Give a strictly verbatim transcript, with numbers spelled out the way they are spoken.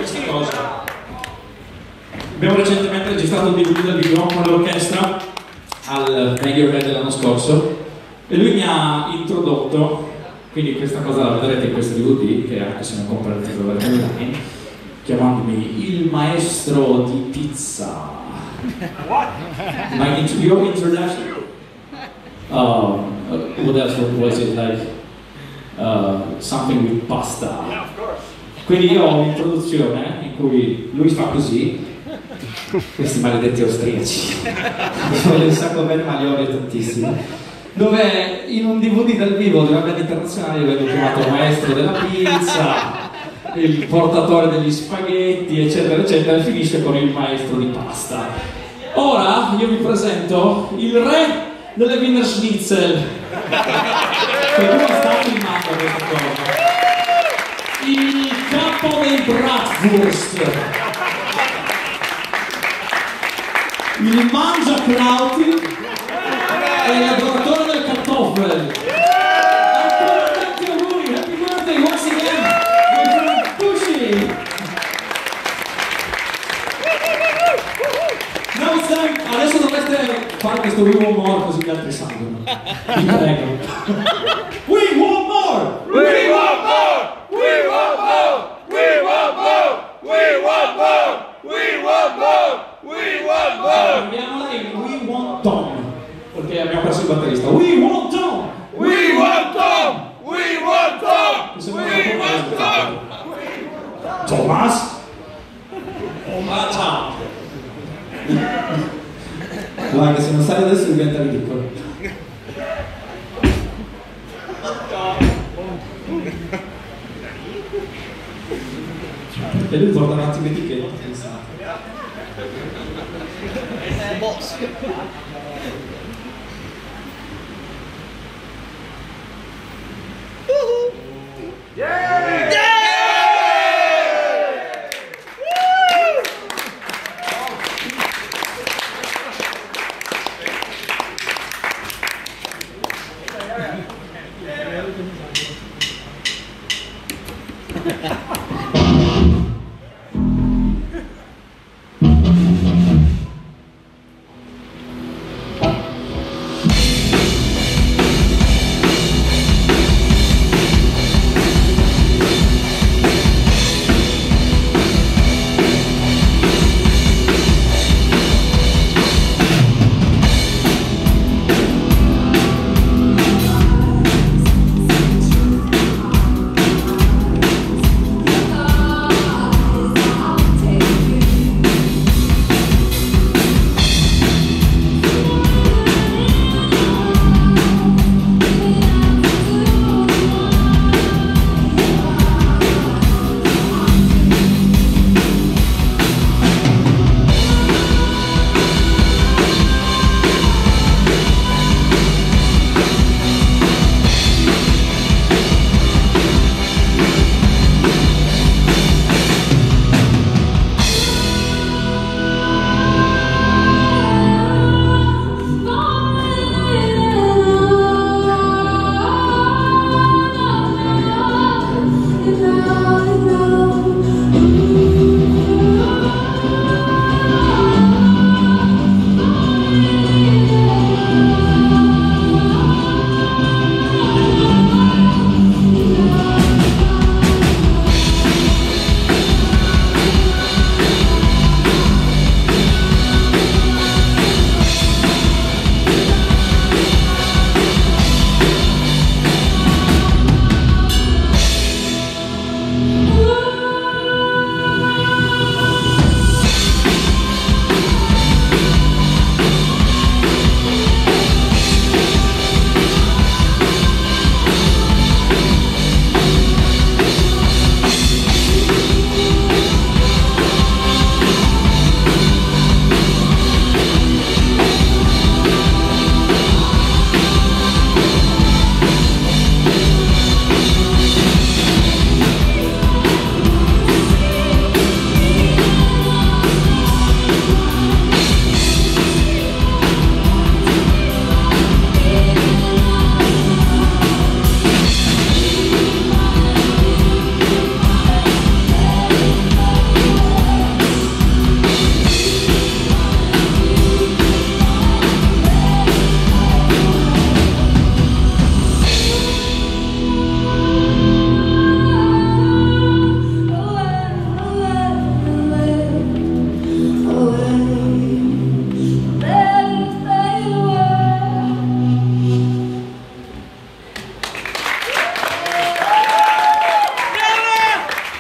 questa cosa. Abbiamo recentemente registrato un D V D del video con l'orchestra al Radiohead dell'anno scorso e lui mi ha introdotto, quindi questa cosa la vedrete in questo D V D, che anche se non comprate online, chiamandomi il maestro di pizza. My your introduction. Um, what else was it like? Uh, something with pasta. Quindi io ho un'introduzione in cui lui fa così. Questi maledetti austriaci. Mi voglio un sacco bene, ma li odio tantissimo. Dove in un D V D dal vivo di una band internazionale io vengo chiamato maestro della pizza, il portatore degli spaghetti, eccetera eccetera, e finisce con il maestro di pasta. Ora io vi presento il re delle Wiener Schnitzel, che lui sta filmando questa cosa, il capo dei Bratwurst, il mangiacrauti e l'adoratore del kartoffel. Ancora tanti auguri, happy birthday once again, my friend Pushi. Now it's time, adesso dovreste fare questo We Want More così gli altri sanno. Vi prego. We want more! We want more! We want more! We want more! We want more! We want more! We want more! Andiamola in We Want Tom, perché abbiamo perso il batterista. We want Tom! We want Tom! We want Tom! We want Tom! Thomas? Thomas Tom! Guarda, se non sale adesso diventa ridicolo. E lui porta un attimo etichetta, pensate. Boss. Yeah!